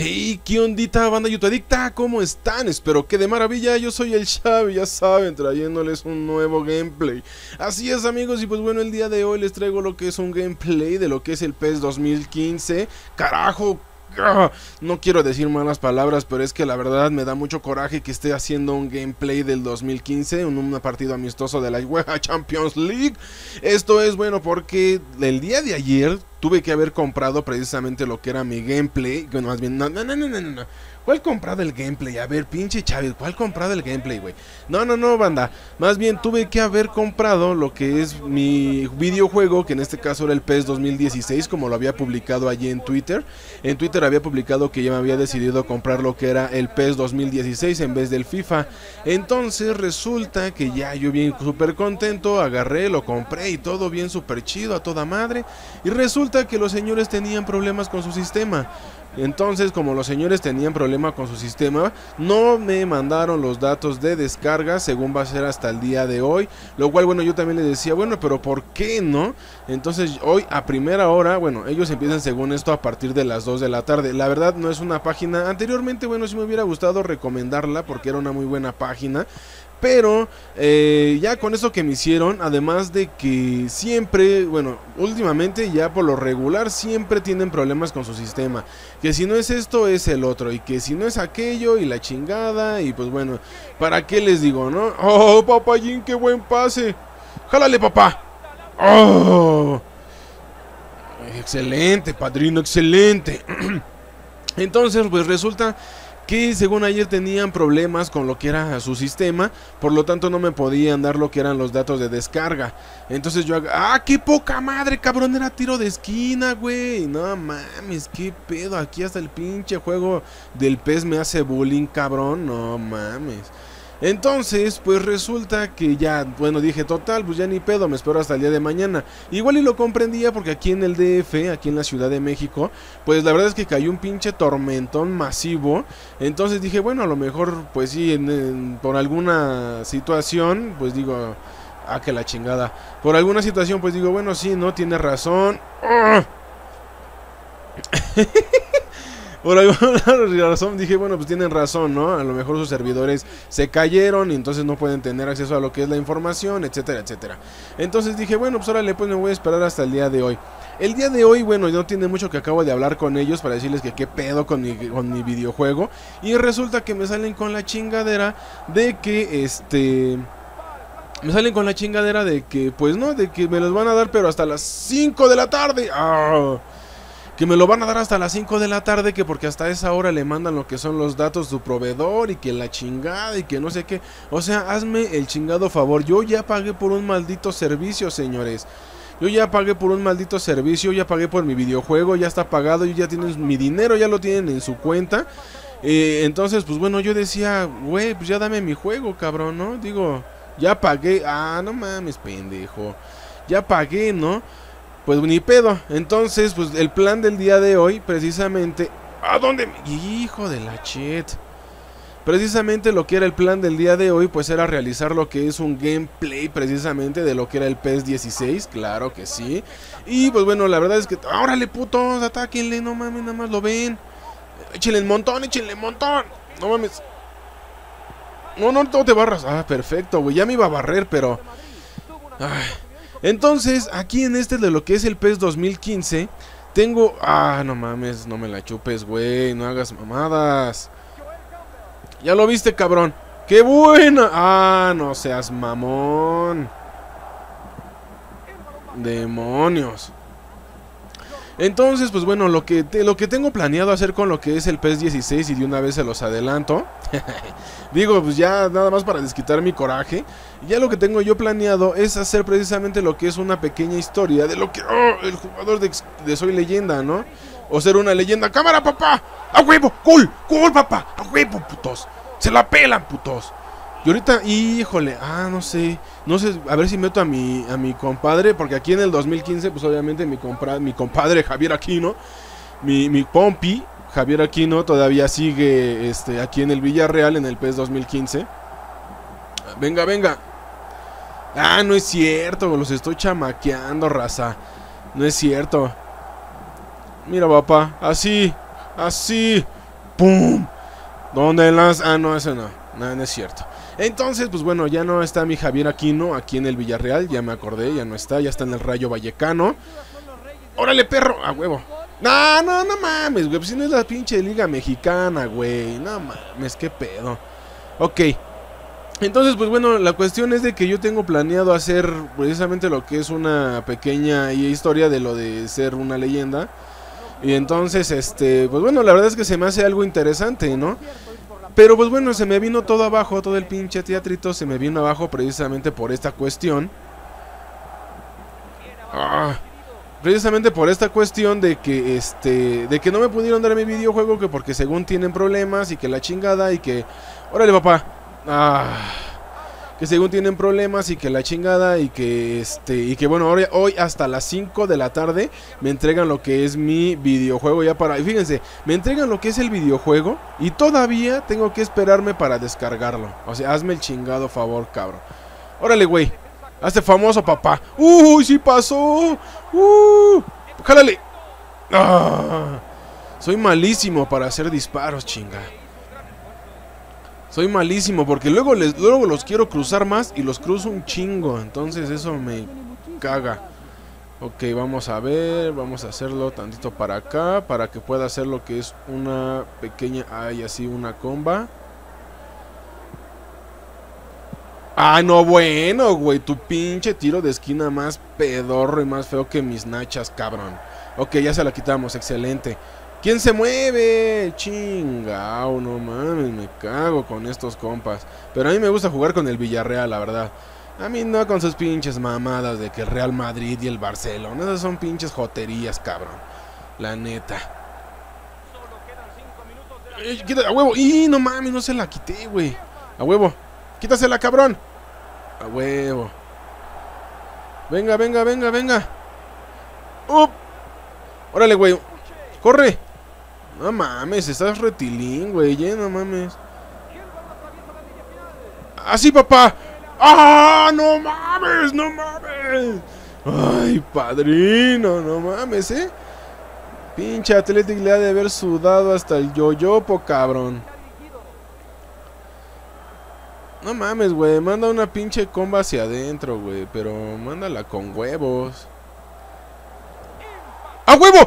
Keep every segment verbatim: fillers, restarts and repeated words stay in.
Hey, ¿qué ondita, banda youtubadicta? ¿Cómo están? Espero que de maravilla. Yo soy el Xavi, ya saben, trayéndoles un nuevo gameplay. Así es, amigos, y pues bueno, el día de hoy les traigo lo que es un gameplay de lo que es el PES dos mil quince. Carajo, no quiero decir malas palabras, pero es que la verdad me da mucho coraje que esté haciendo un gameplay del dos mil quince, un, un partido amistoso de la UEFA Champions League. Esto es bueno porque el día de ayer tuve que haber comprado precisamente lo que era mi gameplay. Bueno, más bien, no, no, no, no, no, no. ¿Cuál comprado el gameplay? A ver, pinche Chávez, ¿cuál comprado el gameplay, güey? No, no, no, banda. Más bien tuve que haber comprado lo que es mi videojuego, que en este caso era el PES dos mil dieciséis, como lo había publicado allí en Twitter. En Twitter había publicado que ya me había decidido comprar lo que era el PES dos mil dieciséis en vez del FIFA. Entonces resulta que ya yo bien súper contento, agarré, lo compré y todo bien súper chido, a toda madre. Y resulta que los señores tenían problemas con su sistema. Entonces, como los señores tenían problema con su sistema, no me mandaron los datos de descarga, según va a ser hasta el día de hoy. Lo cual, bueno, yo también les decía, bueno, pero ¿por qué no? Entonces, hoy a primera hora, bueno, ellos empiezan según esto a partir de las dos de la tarde. La verdad no es una página, anteriormente, bueno, sí me hubiera gustado recomendarla porque era una muy buena página. Pero eh, ya con eso que me hicieron, además de que siempre, bueno, últimamente ya por lo regular siempre tienen problemas con su sistema. Que si no es esto es el otro, y que si no es aquello y la chingada, y pues bueno, ¿para qué les digo, no? ¡Oh, papayín, qué buen pase! ¡Jálale, papá! ¡Oh! Excelente, padrino, excelente. Entonces, pues resulta que según ayer tenían problemas con lo que era su sistema, por lo tanto no me podían dar lo que eran los datos de descarga. Entonces yo, ¡ah, qué poca madre, cabrón! Era tiro de esquina, güey. No mames, qué pedo, aquí hasta el pinche juego del PES me hace bullying, cabrón. No mames. Entonces, pues resulta que ya, bueno, dije, total, pues ya ni pedo, me espero hasta el día de mañana. Igual y lo comprendía porque aquí en el D F, aquí en la Ciudad de México, pues la verdad es que cayó un pinche tormentón masivo. Entonces dije, bueno, a lo mejor, pues sí, en, en, por alguna situación, pues digo, ah, que la chingada. Por alguna situación, pues digo, bueno, sí, no, tiene razón. Por alguna razón dije, bueno, pues tienen razón, ¿no? A lo mejor sus servidores se cayeron y entonces no pueden tener acceso a lo que es la información, etcétera, etcétera. Entonces dije, bueno, pues órale, pues me voy a esperar hasta el día de hoy. El día de hoy, bueno, no tiene mucho que acabo de hablar con ellos para decirles que qué pedo con mi, con mi videojuego. Y resulta que me salen con la chingadera de que, este... Me salen con la chingadera de que, pues no, de que me los van a dar pero hasta las cinco de la tarde. ¡Ah! Que me lo van a dar hasta las cinco de la tarde, que porque hasta esa hora le mandan lo que son los datos de su proveedor y que la chingada y que no sé qué. O sea, hazme el chingado favor, yo ya pagué por un maldito servicio, señores. Yo ya pagué por un maldito servicio, ya pagué por mi videojuego, ya está pagado, y ya tienen mi dinero, ya lo tienen en su cuenta. Eh, entonces, pues bueno, yo decía, güey, pues ya dame mi juego, cabrón, ¿no? Digo, ya pagué, ah, no mames, pendejo. Ya pagué, ¿no? Pues ni pedo. Entonces, pues el plan del día de hoy, precisamente... ¿A dónde? Hijo de la shit. Precisamente lo que era el plan del día de hoy, pues era realizar lo que es un gameplay precisamente de lo que era el PES dieciséis, claro que sí. Y pues bueno, la verdad es que... ¡Órale, putos! ¡Atáquenle! No mames, nada más lo ven. Échenle el montón, échenle el montón. No mames. No, no, no te barras. Ah, perfecto, güey. Ya me iba a barrer, pero... Ay... Entonces, aquí en este de lo que es el PES dos mil quince, tengo... Ah, no mames, no me la chupes, güey, no hagas mamadas. Ya lo viste, cabrón. ¡Qué buena! Ah, no seas mamón. Demonios. Entonces, pues bueno, lo que, te, lo que tengo planeado hacer con lo que es el PES dieciséis, y de una vez se los adelanto, digo, pues ya nada más para desquitar mi coraje, ya lo que tengo yo planeado es hacer precisamente lo que es una pequeña historia de lo que, oh, el jugador de, de Soy Leyenda, ¿no? O ser una leyenda. ¡Cámara, papá! ¡A huevo! ¡Cool! ¡Cool, papá! ¡A huevo, putos! ¡Se la pelan, putos! Y ahorita, híjole, ah, no sé, no sé, a ver si meto a mi, a mi compadre, porque aquí en el dos mil quince, pues obviamente mi, compra, mi compadre Javier Aquino, mi, mi pompi, Javier Aquino, todavía sigue este, aquí en el Villarreal, en el PES dos mil quince. Venga, venga. Ah, no es cierto, los estoy chamaqueando, raza. No es cierto. Mira, papá, así, así. ¡Pum! ¿Dónde las...? Ah, no, eso no. No, no es cierto. Entonces, pues bueno, ya no está mi Javier Aquino aquí en el Villarreal. Ya me acordé, ya no está. Ya está en el Rayo Vallecano. ¡Órale, perro! ¡A huevo! No, no, no mames, güey. Pues si no es la pinche liga mexicana, güey. No mames, qué pedo. Ok. Entonces, pues bueno, la cuestión es de que yo tengo planeado hacer precisamente lo que es una pequeña historia de lo de ser una leyenda. Y entonces, este, pues bueno, la verdad es que se me hace algo interesante, ¿no? Pero pues bueno, se me vino todo abajo, todo el pinche teatrito se me vino abajo precisamente por esta cuestión. Ah, precisamente por esta cuestión de que, este, de que no me pudieron dar mi videojuego, que porque según tienen problemas y que la chingada y que... Órale, papá. Ah, que según tienen problemas y que la chingada y que este y que bueno, hoy, hoy hasta las cinco de la tarde me entregan lo que es mi videojuego ya para... Y fíjense, me entregan lo que es el videojuego y todavía tengo que esperarme para descargarlo. O sea, hazme el chingado favor, cabrón. Órale, güey. Hazte famoso, papá. Uy, sí pasó. Uh, jálale. Ah, soy malísimo para hacer disparos, chinga. Soy malísimo porque luego, les, luego los quiero cruzar más y los cruzo un chingo. Entonces eso me caga. Ok, vamos a ver. Vamos a hacerlo tantito para acá. Para que pueda hacer lo que es una pequeña... Ay, así una comba. Ay, no, bueno, güey. Tu pinche tiro de esquina más pedorro y más feo que mis nachas, cabrón. Ok, ya se la quitamos, excelente. ¿Quién se mueve? Chingao, no mames, me cago con estos compas. Pero a mí me gusta jugar con el Villarreal, la verdad. A mí no con sus pinches mamadas de que el Real Madrid y el Barcelona. Esas son pinches joterías, cabrón. La neta. Eh, quita, a huevo. ¡Y no mames, no se la quité, güey! A huevo. Quítasela, cabrón. A huevo. Venga, venga, venga, venga. ¡Up! Órale, güey. ¡Corre! No mames, estás retilín, güey, eh, no mames. ¡Así, papá! ¡Ah! ¡No mames! ¡No mames! ¡Ay, padrino! No mames, eh. Pinche Athletic le ha de haber sudado hasta el yoyopo, cabrón. No mames, güey. Manda una pinche comba hacia adentro, güey. Pero mándala con huevos. ¡A huevo!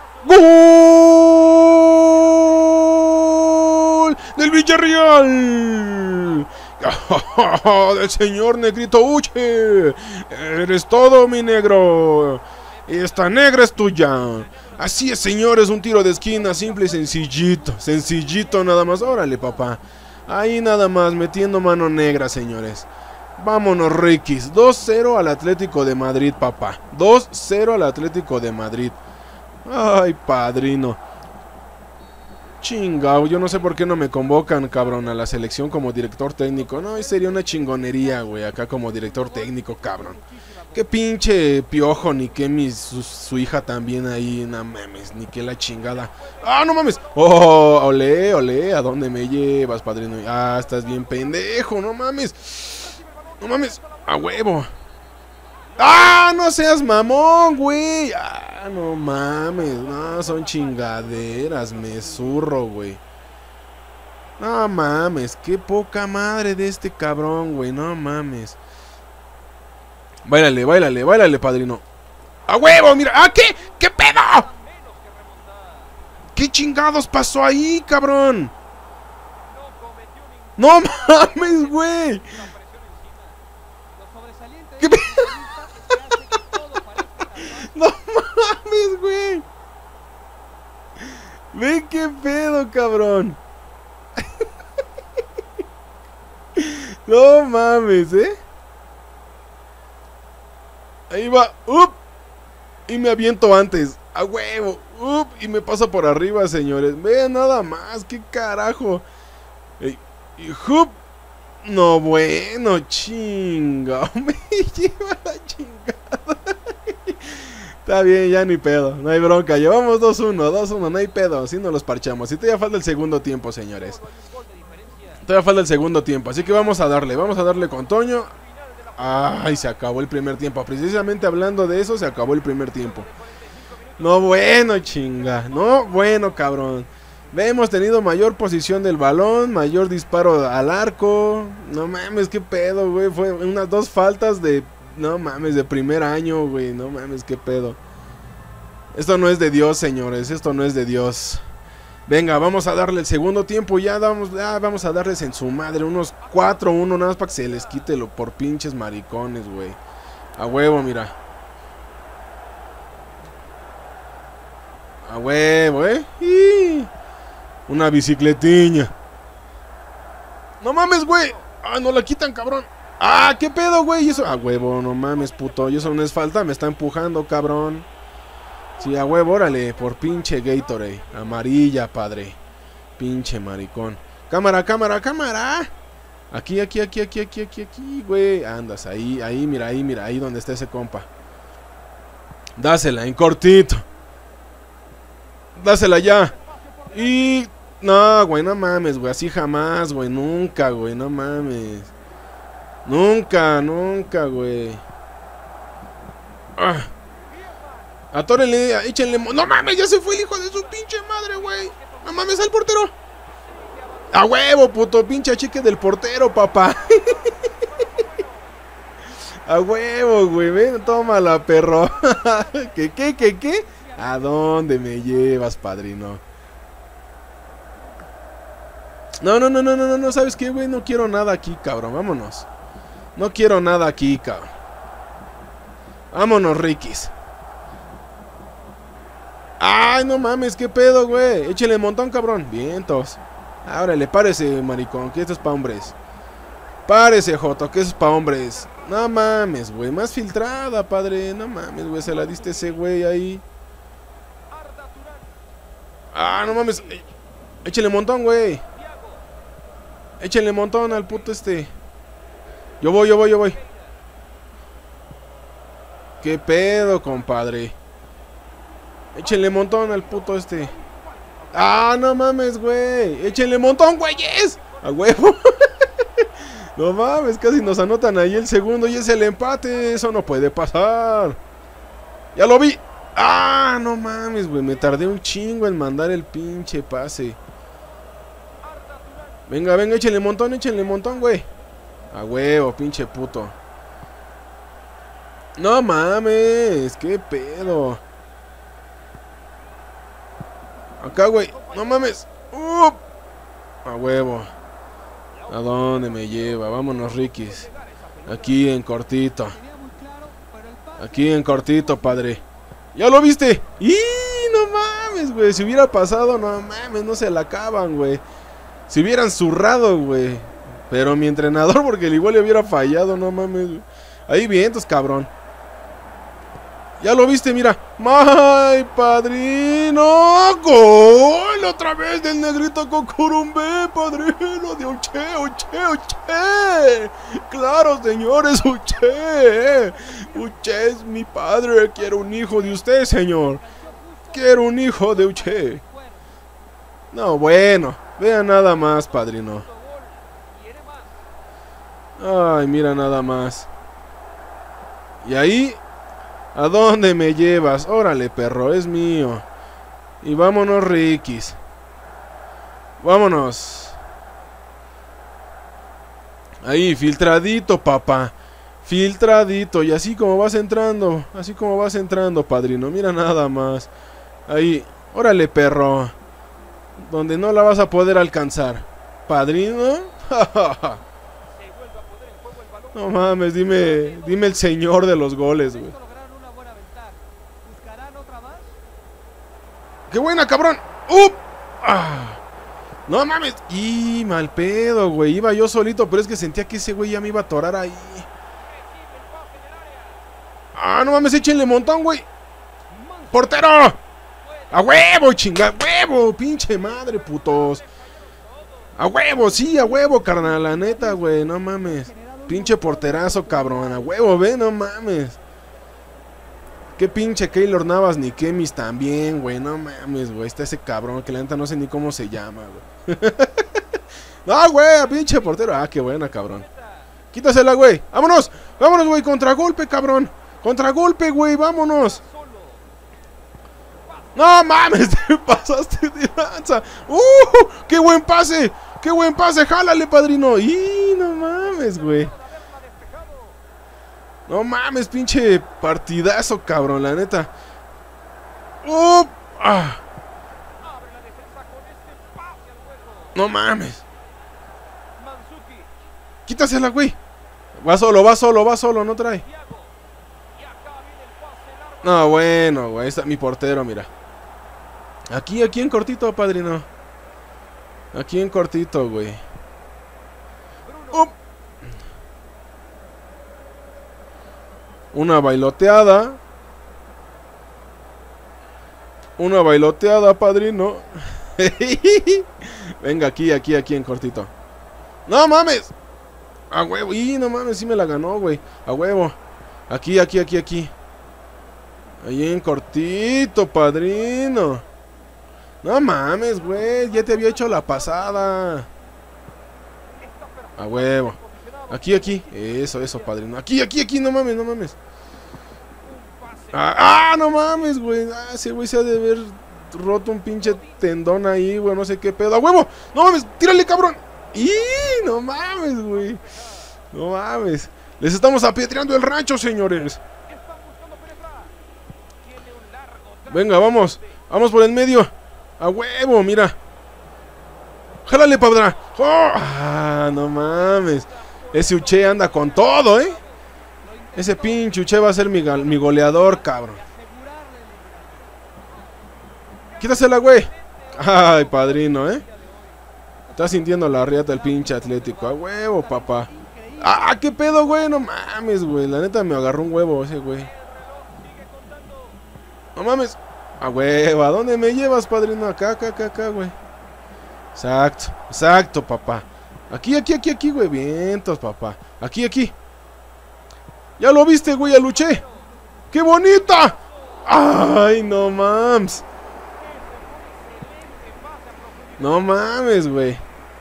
¡Gol! ¡Del Villarreal! ¡Del señor Negrito Uche! ¡Eres todo, mi negro! ¡Esta negra es tuya! Así es, señores, un tiro de esquina simple y sencillito. Sencillito nada más. Órale, papá. Ahí nada más, metiendo mano negra, señores. Vámonos, Rikis. dos cero al Atlético de Madrid, papá. dos cero al Atlético de Madrid. Ay, padrino. Chingao, yo no sé por qué no me convocan, cabrón, a la selección como director técnico. No, sería una chingonería, güey, acá como director técnico, cabrón. Qué pinche Piojo, ni que mi, su, su hija también ahí, no mames, ni que la chingada. ¡Ah, no mames! ¡Oh, olé, olé! ¿A dónde me llevas, padrino? Ah, estás bien pendejo, no mames. No mames, a huevo. ¡Ah, no seas mamón, güey! ¡Ah, no mames! No, son chingaderas, me zurro, güey. No mames, qué poca madre de este cabrón, güey, no mames. Báilale, báilale, báilale, padrino. ¡A huevo! Mira, ¡ah, qué! ¿Qué pedo? ¿Qué chingados pasó ahí, cabrón? ¡No mames, güey! ¿Qué pedo? ¡No mames, güey! Ve qué pedo, cabrón. No mames, ¿eh? Ahí va, ¡up! Y me aviento antes, a huevo, ¡up! Y me pasa por arriba, señores. Vean nada más, qué carajo. Y, y ¡up! No, bueno, chinga. Me lleva la chingada. Está bien, ya ni pedo, no hay bronca. Llevamos dos uno, dos uno, no hay pedo. Así nos los parchamos. Y todavía falta el segundo tiempo, señores. Todavía falta el segundo tiempo. Así que vamos a darle, vamos a darle con Toño. Ay, se acabó el primer tiempo. Precisamente hablando de eso, se acabó el primer tiempo. No, bueno, chinga. No, bueno, cabrón. Ve, hemos tenido mayor posición del balón, mayor disparo al arco. No mames, qué pedo, güey. Fue unas dos faltas de... No mames, de primer año, güey. No mames, qué pedo. Esto no es de Dios, señores. Esto no es de Dios. Venga, vamos a darle el segundo tiempo. Ya vamos, ya vamos a darles en su madre. Unos cuatro uno nada más para que se les quite lo por pinches maricones, güey. A huevo, mira. A huevo, eh. ¡Y! Una bicicletiña. No mames, güey. Ah, no la quitan, cabrón. Ah, qué pedo, güey. Eso. A huevo, no mames, puto. Y eso no es falta. Me está empujando, cabrón. Sí, a huevo, órale. Por pinche Gatorade. Amarilla, padre. Pinche maricón. Cámara, cámara, cámara. Aquí, aquí, aquí, aquí, aquí, aquí, aquí, güey. Andas ahí, ahí, mira, ahí, mira. Ahí donde está ese compa. Dásela, en cortito. Dásela ya. Y... No, güey, no mames, güey. Así jamás, güey. Nunca, güey. No mames. Nunca, nunca, güey. Ah. Atórenle, échenle... No mames, ya se fue el hijo de su pinche madre, güey. No mames, al portero. A huevo, puto, pinche achique del portero, papá. A huevo, güey. Ven, tómala, perro. ¿Qué, qué, qué, qué? ¿A dónde me llevas, padrino? No, no, no, no, no, no, ¿sabes qué, güey? No quiero nada aquí, cabrón, vámonos. No quiero nada aquí, cabrón. Vámonos, Rikis. Ay, no mames, qué pedo, güey. Échale un montón, cabrón. Vientos. Ábrele, párese, maricón, que esto es pa' hombres. Párese, Joto, que eso es pa' hombres. No mames, güey, más filtrada, padre. No mames, güey, se la diste ese güey ahí. Ah, no mames. Échale un montón, güey. Échenle un montón al puto este. Yo voy, yo voy, yo voy. ¿Qué pedo, compadre? Échenle un montón al puto este. Ah, no mames, güey. Échenle un montón, güeyes. A huevo. No mames, casi nos anotan ahí el segundo y es el empate. Eso no puede pasar. Ya lo vi. Ah, no mames, güey. Me tardé un chingo en mandar el pinche pase. Venga, venga, échenle un montón, échenle un montón, güey. A huevo, pinche puto. No mames, qué pedo. Acá, güey, no mames. Uh, a huevo. ¿A dónde me lleva? Vámonos, Rikis. Aquí en cortito. Aquí en cortito, padre. ¿Ya lo viste? ¡Y no mames, güey! Si hubiera pasado, no mames, no se la acaban, güey. Si hubieran zurrado, güey. Pero mi entrenador, porque el igual le hubiera fallado, no mames, güey. Ahí vientos, cabrón. Ya lo viste, mira. ¡Ay, padrino! ¡Gol! Otra vez del negrito Cocurumbé, padrino. De Uche, Uche, Uche. Claro, señores, Uche. Uche es mi padre. Quiero un hijo de usted, señor. Quiero un hijo de Uche. No, bueno. Vean nada más, padrino. Ay, mira nada más. Y ahí, ¿a dónde me llevas? Órale, perro, es mío. Y vámonos, Rikis. Vámonos. Ahí, filtradito, papá. Filtradito. Y así como vas entrando. Así como vas entrando, padrino. Mira nada más. Ahí, órale, perro. Donde no la vas a poder alcanzar. ¿Padrino? No mames, dime, dime el señor de los goles, güey. ¡Qué buena, cabrón! ¡Up! ¡Ah! No mames. Y mal pedo, güey. Iba yo solito, pero es que sentía que ese güey ya me iba a atorar ahí. Ah, no mames, échenle montón, güey. ¡Portero! ¡A huevo, chinga! ¡A huevo! ¡Pinche madre, putos! ¡A huevo! Sí, a huevo, carnal. La neta, güey. No mames. Pinche porterazo, cabrón. A huevo, ve, no mames. Qué pinche Keylor Navas ni Kemis también, güey. No mames, güey. Está ese cabrón que la neta no sé ni cómo se llama, güey. No, güey, pinche portero. Ah, qué buena, cabrón. Quítasela, güey. ¡Vámonos! ¡Vámonos, güey! ¡Contragolpe, cabrón! ¡Contragolpe, güey! ¡Vámonos! No mames, te pasaste de lanza. ¡Uh! ¡Qué buen pase! ¡Qué buen pase! ¡Jálale, padrino! ¡Y no mames, güey! No mames, pinche partidazo, cabrón, la neta. ¡Uh! ¡Ah! No mames. Quítasela, güey. Va solo, va solo, va solo, no trae. No, bueno, güey. Ahí está mi portero, mira. Aquí, aquí en cortito, padrino. Aquí en cortito, güey. ¡Oh! Una bailoteada. Una bailoteada, padrino. Venga, aquí, aquí, aquí en cortito. ¡No mames! A huevo, y no mames, sí me la ganó, güey. A huevo. Aquí, aquí, aquí, aquí. Ahí en cortito, padrino. No mames, güey. Ya te había hecho la pasada. A huevo. Aquí, aquí. Eso, eso, padrino. Aquí, aquí, aquí. No mames, no mames. Ah, ah no mames, güey. Ah, ese güey se ha de haber roto un pinche tendón ahí, güey. No sé qué pedo. A huevo. No mames, tírale, cabrón. ¡Y! No mames, güey. No mames. Les estamos apedreando el rancho, señores. Venga, vamos. Vamos por el medio. A huevo, mira. Jálale, padra. ¡Oh! Ah, no mames. Ese Uche anda con todo, ¿eh? Ese pinche Uche va a ser mi, mi goleador, cabrón. Quítasela, güey. Ay, padrino, ¿eh? Está sintiendo la riata el pinche Atlético. A huevo, papá. Ah, qué pedo, güey. No mames, güey. La neta me agarró un huevo ese, güey. No mames. A huevo. ¿A dónde me llevas, padrino? Acá, acá, acá, acá, güey. Exacto. Exacto, papá. Aquí, aquí, aquí, aquí, güey. Vientos, papá. Aquí, aquí. Ya lo viste, güey. Ya luché. ¡Qué bonita! Ay, no mames. No mames, güey.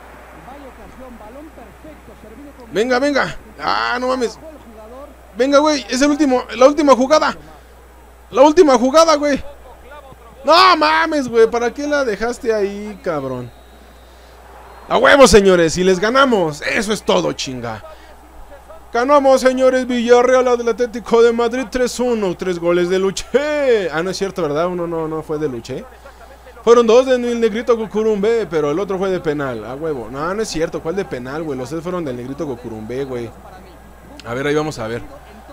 Venga, venga. Ah, no mames. Venga, güey. Es el último. La última jugada. La última jugada, güey. No mames, güey. ¿Para qué la dejaste ahí, cabrón? A huevo, señores. Y les ganamos. Eso es todo, chinga. Ganamos, señores. Villarreal al Atlético de Madrid tres uno. Tres goles de Luché. Ah, no es cierto, ¿verdad? Uno no, no fue de Luché. Fueron dos del Negrito Cucurumbé, pero el otro fue de penal. A huevo. No, no es cierto. ¿Cuál de penal, güey? Los tres fueron del Negrito Cucurumbé, güey. A ver, ahí vamos a ver.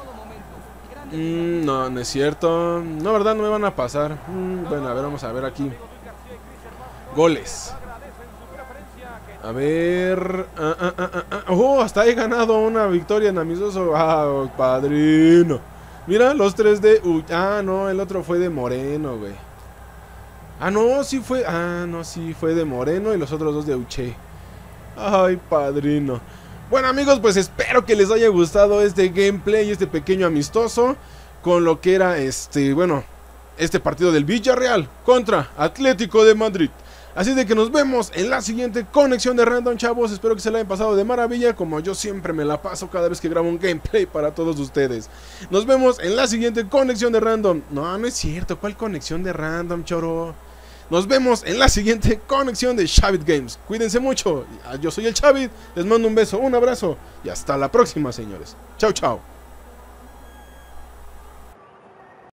Mm, no, no es cierto. No, ¿verdad? No me van a pasar. Mm, bueno, a ver, vamos a ver aquí. Goles. A ver. Ah, ah, ah, ah, ah. Oh, hasta he ganado una victoria en amistoso. Ah, padrino. Mira, los tres de... Uh, ah, no, el otro fue de Moreno, güey. Ah, no, sí fue... Ah, no, sí fue de Moreno y los otros dos de Uche. Ay, padrino. Bueno, amigos, pues espero que les haya gustado este gameplay, este pequeño amistoso, con lo que era este, bueno, este partido del Villarreal contra Atlético de Madrid. Así de que nos vemos en la siguiente conexión de Random, chavos. Espero que se la hayan pasado de maravilla, como yo siempre me la paso cada vez que grabo un gameplay para todos ustedes. Nos vemos en la siguiente conexión de Random. No, no es cierto. ¿Cuál conexión de Random, choro? Nos vemos en la siguiente conexión de Xavit Games. Cuídense mucho. Yo soy el Xavit. Les mando un beso, un abrazo y hasta la próxima, señores. Chao, chao.